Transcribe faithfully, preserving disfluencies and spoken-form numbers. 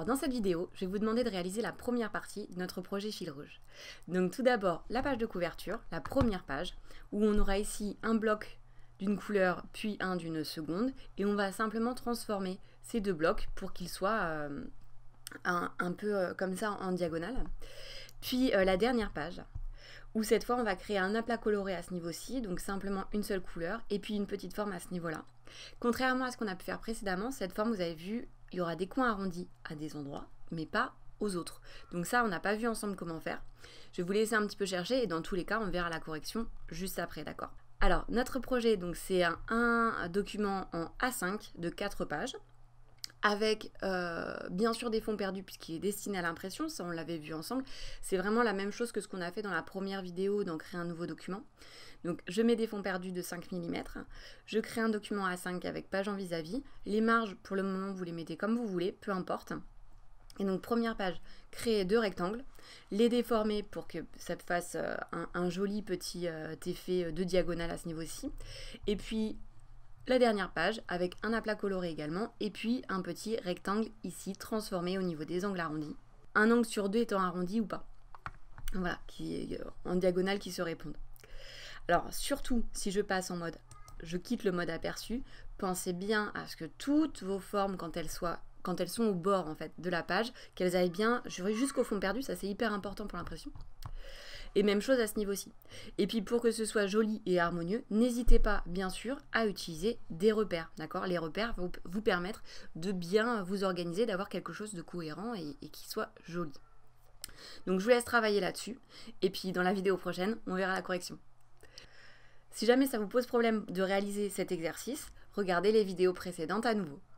Alors dans cette vidéo, je vais vous demander de réaliser la première partie de notre projet fil rouge. Donc tout d'abord, la page de couverture, la première page, où on aura ici un bloc d'une couleur puis un d'une seconde, et on va simplement transformer ces deux blocs pour qu'ils soient euh, un, un peu euh, comme ça en diagonale. Puis euh, la dernière page, où cette fois on va créer un aplat coloré à ce niveau-ci, donc simplement une seule couleur, et puis une petite forme à ce niveau-là. Contrairement à ce qu'on a pu faire précédemment, cette forme, vous avez vu, il y aura des coins arrondis à des endroits, mais pas aux autres. Donc ça, on n'a pas vu ensemble comment faire. Je vais vous laisser un petit peu chercher, et dans tous les cas, on verra la correction juste après, d'accord? Alors, notre projet, donc c'est un, un document en A cinq de quatre pages, avec euh, bien sûr des fonds perdus puisqu'il est destiné à l'impression, ça on l'avait vu ensemble. C'est vraiment la même chose que ce qu'on a fait dans la première vidéo d'en créer un nouveau document. Donc je mets des fonds perdus de cinq millimètres, je crée un document A cinq avec page en vis-à-vis, les marges pour le moment vous les mettez comme vous voulez, peu importe. Et donc première page, créer deux rectangles, les déformer pour que ça fasse un, un joli petit euh, effet de diagonale à ce niveau-ci. Et puis la dernière page avec un aplat coloré également et puis un petit rectangle ici transformé au niveau des angles arrondis. Un angle sur deux étant arrondi ou pas. Voilà, qui est en diagonale qui se répondent. Alors surtout si je passe en mode, je quitte le mode aperçu, pensez bien à ce que toutes vos formes quand elles soient quand elles sont au bord en fait de la page, qu'elles aillent bien jusqu'au fond perdu, ça c'est hyper important pour l'impression. Et même chose à ce niveau-ci. Et puis pour que ce soit joli et harmonieux, n'hésitez pas bien sûr à utiliser des repères, d'accord? Les repères vont vous permettre de bien vous organiser, d'avoir quelque chose de cohérent et, et qui soit joli. Donc je vous laisse travailler là-dessus, et puis dans la vidéo prochaine, on verra la correction. Si jamais ça vous pose problème de réaliser cet exercice, regardez les vidéos précédentes à nouveau.